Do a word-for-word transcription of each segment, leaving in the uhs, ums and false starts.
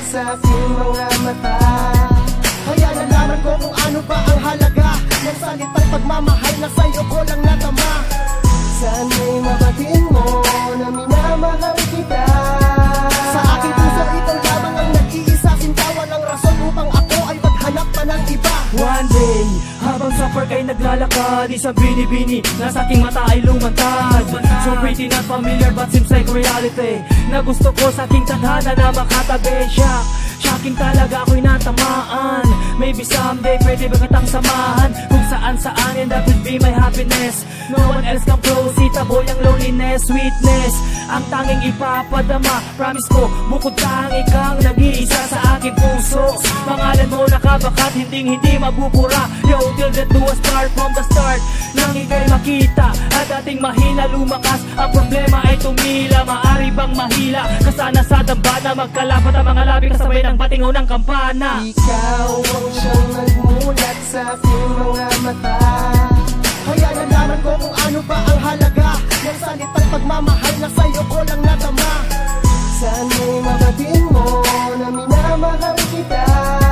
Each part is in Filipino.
sa aking mga mata. Kaya nalaman ko kung ano ba ang halaga ng salitang pagmamahal na sa'yo ko lang natama. Sana'y mabatiin mo na minamahal kita. Sa aking puso ikaw lamang ang nag-iisa, sinta walang rason upang ako ay maghanap pa ng iba. One day, habang sa park ay naglalakad, isang binibini na sa aking mata ay lumantad. So pretty not familiar but seems like reality, na gusto ko sa aking tadhana na makatabi siya. Shocking talaga ako'y natamaan. Maybe someday pwede ba kitang samahan kung saan saan, and that will be my happiness. No one else can proceed, taboy ang loneliness. Sweetness ang tanging ipapadama. Promise ko, bukod kang ikang nag-iisa sa aking puso. Pangalan mo nakabakat, hinding hindi mabubura. Yo, till the two us start from the start. Nang ika'y makita at dating mahina lumakas, ang problema ay tumila. Maari bang mahila kasana sa dambana, magkalapat ang mga labi kasabay ng patingaw ng kampana. Ikaw ang siyang nagmulat sa aking mga mata. Kaya nalaman ko kung ano ba ang halaga ng salitang pagmamahal na sa'yo ko lang natama. Sana'y mabatiin mo na minamahal kita.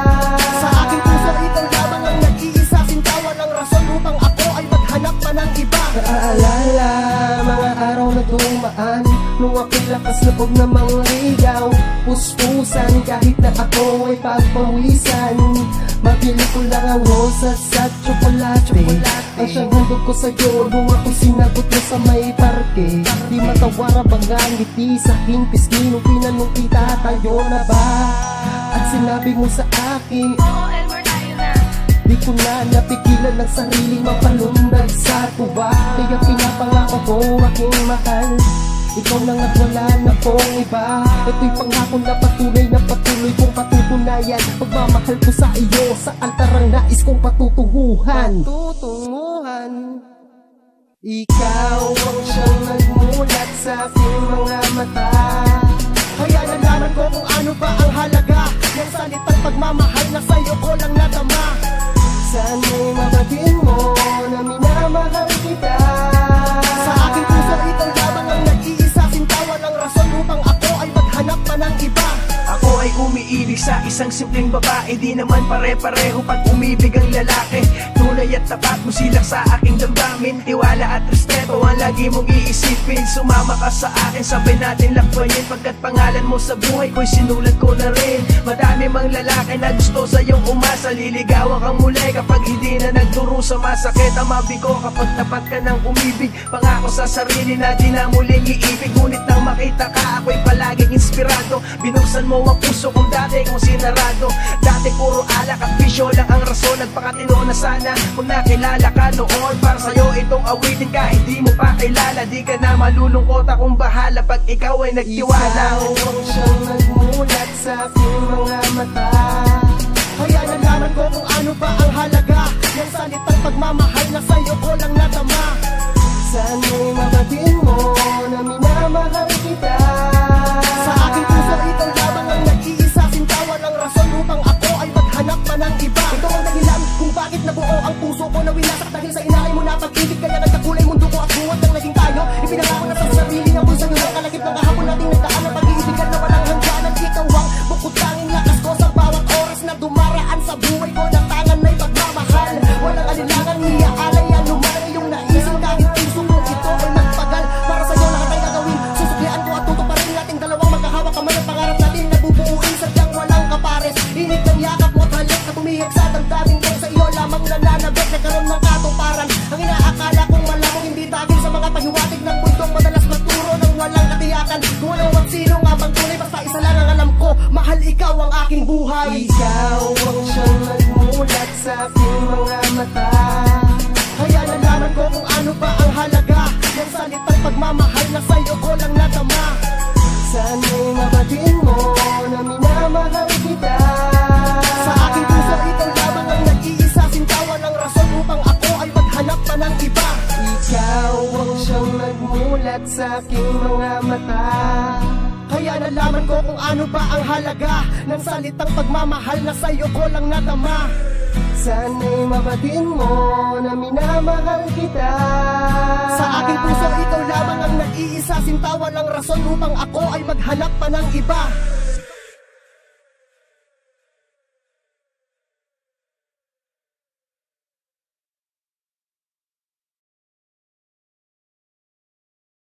Sa aking puso ikaw lamang ang nag-iisa, sinta walang rason upang ako ay maghanap pa ng iba. Naaalala mga araw na dumaan, nung ako'y lakas lubog na mga ligaw, puspusan kahit na ako ay pagpawisan. Mabili ko lang ang rosas at tsokolate, ang siyang handog ko sa'yo nung ako'y sinagot mo sa may parke. Di matawara bang ang ngiti sa aking pisngi nung tinanong kita, tayo na ba? At sinabi mo sa akin, oo Elmer, tayo na. di ko na napigilan ng sariling mapalundag sa tuwa. Kaya pinapangako ko aking mahal, ikaw na nga't wala na pong iba. Ito'y pangako na patuloy na patuloy kong patutunayan. Pagmamahal ko sa iyo sa altarang nais kong patutunguhan. Patutunguhan. Ikaw ang siyang nagmulat sa aking mga mata. Kaya nalaman ko kung ano ba ang halaga ng salitang pagmamahal na sa'yo ko lang natama. Sana'y mabatiin mo na minamahal kita. Sa aking puso ikaw lamang ang nag-iisa, sinta walang rason upang ako ay maghanap pa ng iba. Ako ay umiibig sa isang simpleng babae, di naman pare-pareho pag umibig ang lalaki. Tunay at tapat mo silak sa aking damdamin, tiwala at respeto ang lagi mong iisipin. Sumama ka sa akin, sabay natin lakbayin, pagkat pangalan mo sa buhay ko'y sinulat ko na rin. Madami mang lalaki na gusto sa'yong umasa, liligawan kang muli kapag hindi na nagturo sa masakit. Ang mabigo kapag tapat ka ng umibig, pangako sa sarili na di na muling iibig. Ngunit nang makita ka ako'y palaging inspirado, binuksan mo ang puso kong dati kong sinarado. Dati puro alak at bisyo lang ang rason, nagpakatino na sana kung nakilala ka noon. Para sa'yo itong awitin kahit di mo pa kilala, di ka na malulungkot, akong bahala pag ikaw ay nagtiwala. Ikaw ang siyang nagmulat sa aking mga mata. Kaya nalaman ko kung ano ba ang halaga ng salitang pagmamahal na sa'yo ko lang natama. Sana'y mabatiin mo na minamahal kita. Sa aking puso ikaw lamang ang nag-iisa, sinta walang rason upang ako ay maghanap pa ng iba. Ikaw ang dahilan kung bakit nabuo ang puso ko na winasak, dahil sa inakay mo na pag-ibig, kaya nagkakulay mundo ko at buwad ng naging tayo. Ipinangako na sa sarili ng bulsa nyo, kalakip ng kahapon nating nagdaan ng pag-iibigan na walang hangganan. Ikaw ang bukod tanging lakas ko sa bawat oras na dumaraan sa buhay ko, na tangan na'y pagmamahal. Walang alilangan, iaalay ang lumana yung naisip, kahit puso ko ito ay magpagal. Para sa'yo lahat ay gagawin, susuklian ko at tutuparin nating dalawang magkahawak kamay ang pangarap natin na bubuuin sadyang walang kapares. Init ng yakap mo at halik na tumihik sa damdamin ko, sa iyo lamang nananabik, nagkaroon ng katuparan. Ang inaakala kong malamang hindi dahil sa mga pahiwatig ng mundong madalas magturo ng walang katiyakan. Kung ano at sino nga bang tunay, basta isa lang ang alam ko, mahal ikaw ang aking buhay. Ikaw ang siyang nagmulat sa aking mga mata. Kaya nalaman ko kung ano ba ang halaga ng salitang pagmamahal na sa'yo ko lang natama. Sana'y mabatiin mo na minamahal kita. Sa aking puso ikaw lamang ang nag-iisa, sinta walang rason upang ako ay maghanap pa ng iba. Ikaw ang siyang nagmulat sa aking mga mata. Kaya nalaman ko kung ano ba ang halaga ng salitang pagmamahal na sa'yo ko lang natama. Sana'y mabatiin mo na minamahal kita. Sa aking puso ikaw lamang ang nag-iisa, sinta walang rason upang ako ay maghanap pa ng iba.